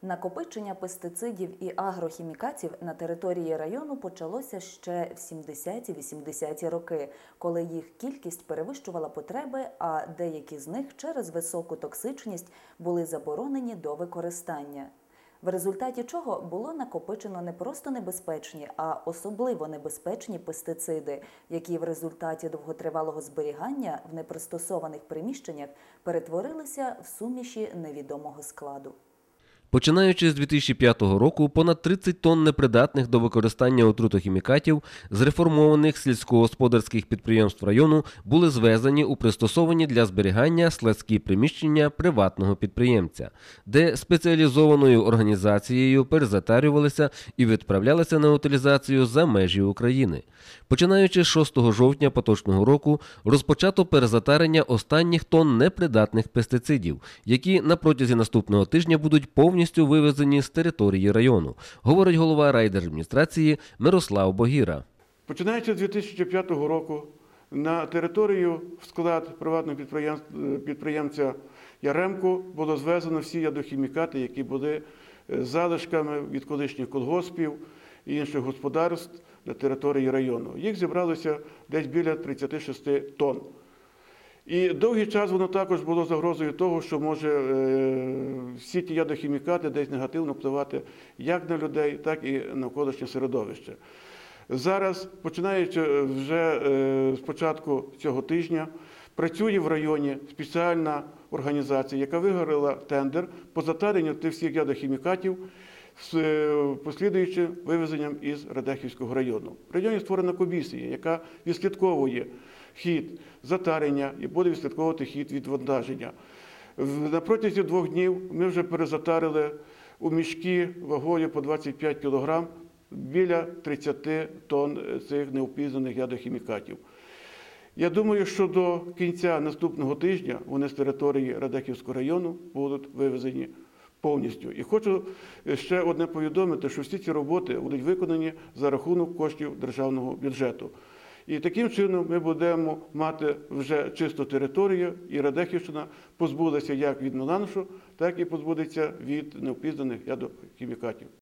Накопичення пестицидів і агрохімікатів на території району почалося ще в 70-80-ті роки, коли їх кількість перевищувала потреби, а деякі з них через високу токсичність були заборонені до використання. В результаті чого було накопичено не просто небезпечні, а особливо небезпечні пестициди, які в результаті довготривалого зберігання в непристосованих приміщеннях перетворилися в суміші невідомого складу. Починаючи з 2005 року, понад 30 тонн непридатних до використання отрутохімікатів з реформованих сільськогосподарських підприємств району були звезені у пристосовані для зберігання складські приміщення приватного підприємця, де спеціалізованою організацією перезатарювалися і відправлялися на утилізацію за межі України. Починаючи з 6 жовтня поточного року, розпочато перезатарення останніх тонн непридатних пестицидів, які на протязі наступного тижня будуть повністю вивезені з території району, говорить голова райдержадміністрації Мирослав Богіра. Починаючи з 2005 року на територію в склад приватного підприємця Яремко було звезено всі ядохімікати, які були залишками від колишніх колгоспів і інших господарств на території району. Їх зібралося десь біля 36 тонн. І довгий час воно також було загрозою того, що може всі ті ядохімікати десь негативно впливати як на людей, так і на навколишнє середовище. Зараз, починаючи вже з початку цього тижня, працює в районі спеціальна організація, яка виграла тендер по затаренню тих всіх ядохімікатів з послідуючим вивезенням із Радехівського району. В районі створена комісія, яка відслідковує хід затарення і буде відслідковувати хід відвантаження. На протязі 2 днів ми вже перезатарили у мішки вагою по 25 кг біля 30 тонн цих невпізнаних ядохімікатів. Я думаю, що до кінця наступного тижня вони з території Радехівського району будуть вивезені повністю. І хочу ще одне повідомити, що всі ці роботи будуть виконані за рахунок коштів державного бюджету. І таким чином ми будемо мати вже чисту територію, і Радехівщина позбудеться як від меланжу, так і позбудеться від невпізнаних ядохімікатів.